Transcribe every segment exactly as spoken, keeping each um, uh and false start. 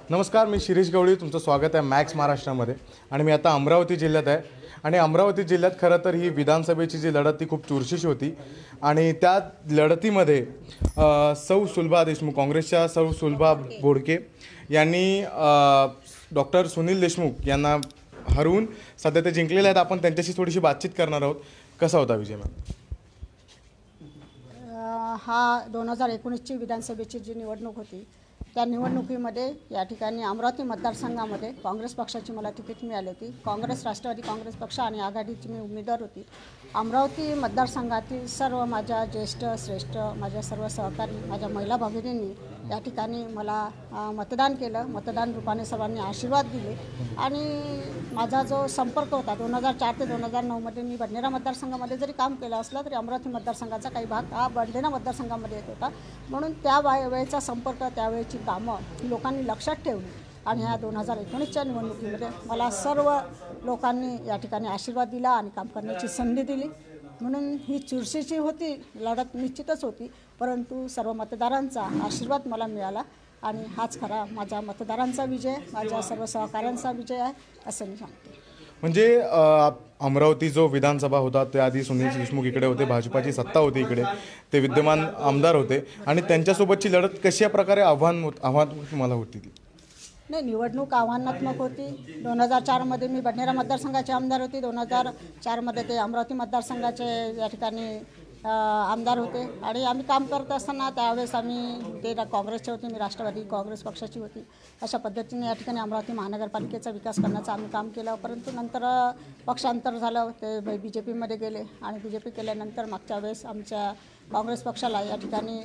नमस्कार, मी शिरीष गवळी, तुमचं स्वागत आहे मॅक्स महाराष्ट्रामध्ये। आणि मी आता अमरावती जिल्ह्यात आहे आणि अमरावती जिल्ह्यात खरं तर ही विधानसभेची जी लढत ती खूप चुरशीची होती आणि त्या लढतीमध्ये सौ सुलभा देशमुख, काँग्रेसच्या सौ सुलभा बोडके यांनी डॉक्टर सुनील देशमुख यांना हरवून सध्या ते जिंकलेले आहेत। आपण त्यांच्याशी थोडीशी बातचीत करणार आहोत। कसा होता विजय मॅम? हा दोन हजार एकोणीसची विधानसभेची जी निवडणूक होती त्या निवडणुकीमध्ये या ठिकाणी अमरावती मतदारसंघामध्ये काँग्रेस पक्षाची मला तिकीट मिळाली होती। काँग्रेस, राष्ट्रवादी काँग्रेस पक्ष आणि आघाडीची मी उमेदवार होती। अमरावती मतदारसंघातील सर्व माझ्या ज्येष्ठ श्रेष्ठ माझ्या सर्व सहकारी माझ्या महिला भगिनींनी या ठिकाणी मला मतदान केलं। मतदान रूपाने सर्वांनी आशीर्वाद दिले आणि माझा जो संपर्क होता दोन हजार चार ते दोन हजार नऊमध्ये मी बडनेरा मतदारसंघामध्ये जरी काम केलं असलं तरी अमरावती मतदारसंघाचा काही भाग हा बडनेरा मतदारसंघामध्ये येत होता। म्हणून त्या वेळेचा संपर्क, त्यावेळेची कामं लोकांनी लक्षात ठेवली आणि ह्या दोन हजार एकोणीसच्या निवडणुकीमध्ये मला सर्व लोकांनी या ठिकाणी आशीर्वाद दिला आणि काम करण्याची संधी दिली। म्हणून ही चुरशीची होती लढत, निश्चितच होती, परंतु सर्व मतदारांचा आशीर्वाद मला मिळाला आणि हाच खरा माझ्या मतदारांचा विजय, माझ्या सर्व सहकाऱ्यांचा विजय आहे असं मी सांगते। म्हणजे अमरावती जो विधानसभा होता त्याआधी सुनील देशमुख इकडे होते, भाजपाची सत्ता होती इकडे, ते विद्यमान आमदार होते आणि त्यांच्यासोबतची लढत कशा प्रकारे आव्हान आव्हान तुम्हाला होती ती? नाही, निवडणूक आव्हानात्मक होती। दोन हजार चारमध्ये मी बडनेरा मतदारसंघाचे आमदार होते, दोन हजार चारमध्ये ते अमरावती मतदारसंघाचे या ठिकाणी आमदार होते आणि आम्ही काम करत असताना त्यावेळेस आम्ही ते काँग्रेसचे होते, मी राष्ट्रवादी काँग्रेस पक्षाची होती। अशा पद्धतीने या ठिकाणी अमरावती महानगरपालिकेचा विकास करण्याचं आम्ही काम केलं, परंतु नंतर पक्षांतर झालं, ते बी जे पीमध्ये गेले आणि बी जे पी केल्यानंतर मागच्या वेळेस आमच्या काँग्रेस पक्षाला या ठिकाणी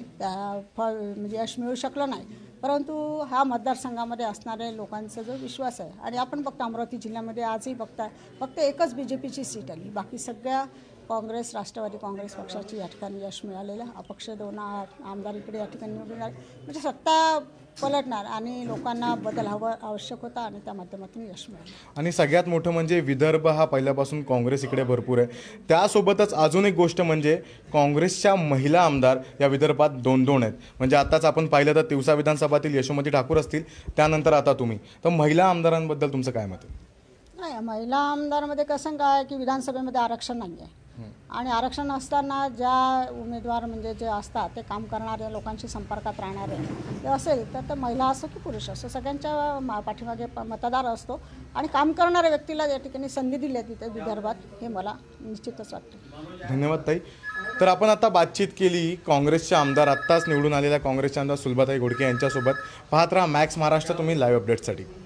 फळ म्हणजे यश मिळू शकलं नाही। परंतु हा मतदारसंघामध्ये असणारे लोकांचा जो विश्वास आहे आणि आपण बघता अमरावती जिल्ह्यामध्ये आजही बघता फक्त एकच बी जे पीची सीट आली, बाकी सगळ्या काँग्रेस, राष्ट्रवादी काँग्रेस पक्षाची या ठिकाणी यश मिळालेलं। अपक्ष दोन आमदार इकडे या ठिकाणी निवडून आले, म्हणजे सत्ता पलटणार आणि लोकांना बदल हवा आवश्यक होता आणि त्या माध्यमातून यश मिळालं। आणि सगळ्यात मोठं म्हणजे विदर्भ हा पहिल्यापासून काँग्रेस इकडे भरपूर आहे, त्यासोबतच अजून एक गोष्ट म्हणजे काँग्रेसच्या महिला आमदार या विदर्भात दोन दोन आहेत। म्हणजे आताच आपण पाहिलं तर तिवसा विधानसभातील यशोमती ठाकूर असतील, त्यानंतर आता तुम्ही, तर महिला आमदारांबद्दल तुमचं काय मत आहे? नाही, महिला आमदारमध्ये कसं काय की विधानसभेमध्ये आरक्षण नाही आहे आणि आरक्षण असताना ज्या उमेदवार म्हणजे जे असतात ते काम करणारे, लोकांशी संपर्कात राहणारे ते असेल तर तर महिला असो की पुरुष असो सगळ्यांच्या पाठीमागे मतदार असतो आणि काम करणाऱ्या व्यक्तीला या ठिकाणी संधी दिली आहे तिथे विदर्भात, हे मला निश्चितच वाटतं। धन्यवाद ताई। तर आपण आता बातचीत केली काँग्रेसचे आमदार, आत्ताच निवडून आलेल्या काँग्रेसचे आमदार सुलभाताई बोडके यांच्यासोबत। पाहत राहा मॅक्स महाराष्ट्र, तुम्ही लाईव्ह अपडेट्ससाठी।